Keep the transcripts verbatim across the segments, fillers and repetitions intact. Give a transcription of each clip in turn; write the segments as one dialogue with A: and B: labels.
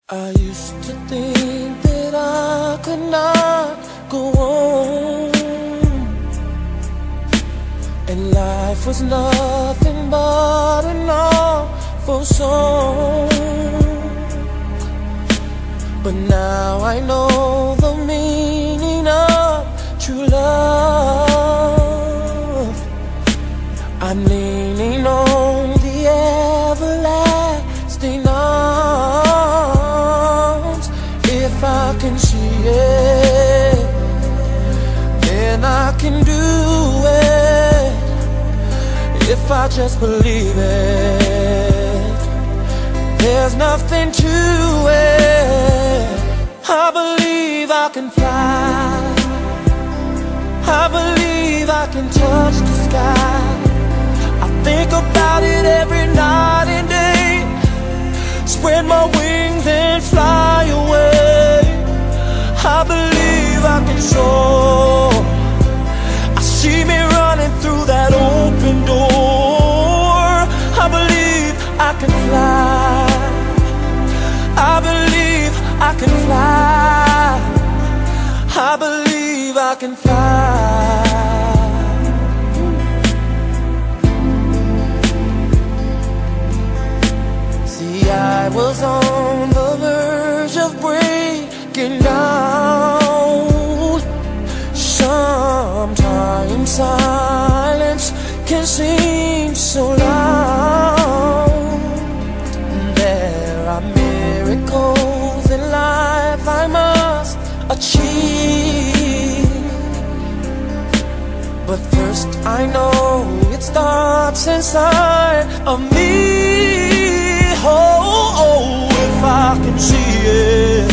A: I used to think that I could not go on, and life was nothing but an awful song. But now I know the meaning of true love. I'm leaning on the everlasting arms. If I can see it, then I can do it. If I just believe it, there's nothing to it. I believe I can fly. I believe I can touch the sky. I think about it every night and day. Spread my wings and fly away. I believe I can soar. I see me running through that open door. I believe I can fly. I believe I can fly. I believe I can fly. See, I was on the verge of breaking down. Sometimes silence can seem so loud. There are miracles in life I must achieve, but first I know it starts inside of me. Oh, oh, if I can see it,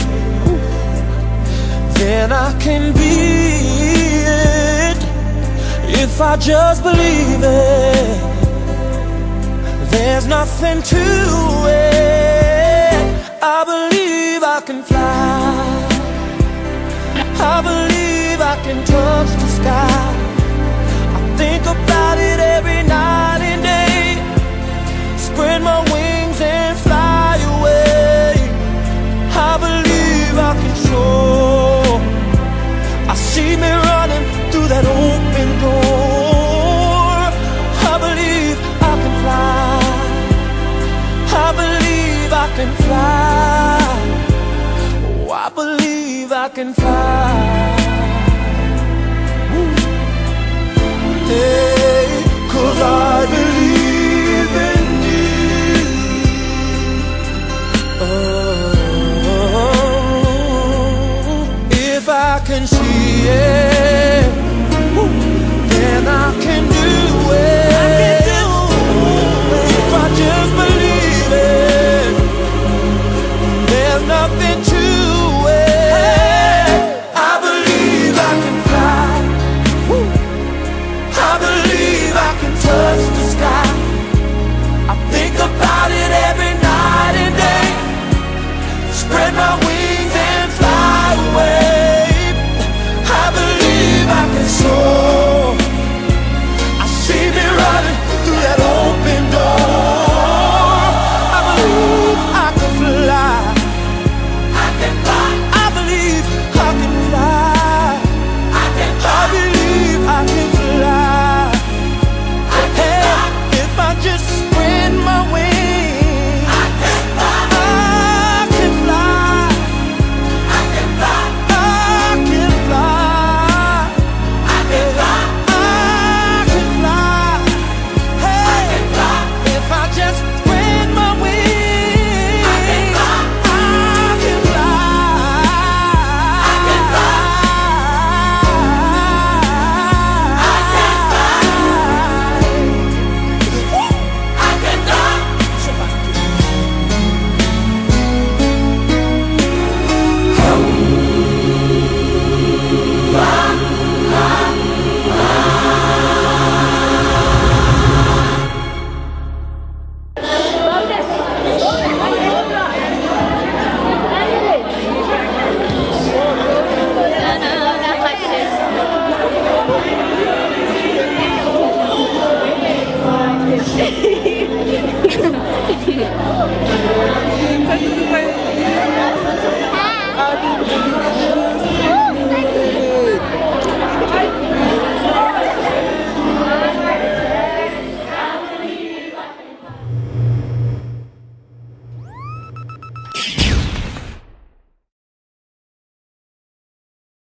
A: then I can be it. If I just believe it, there's nothing to it. I believe I can fly. I believe I can touch the sky. I think about it every night and day. Spread my wings and fly away. I believe I can soar. I see me running through that open door. I believe I can fly. I believe I can fly. Oh, I believe I can fly.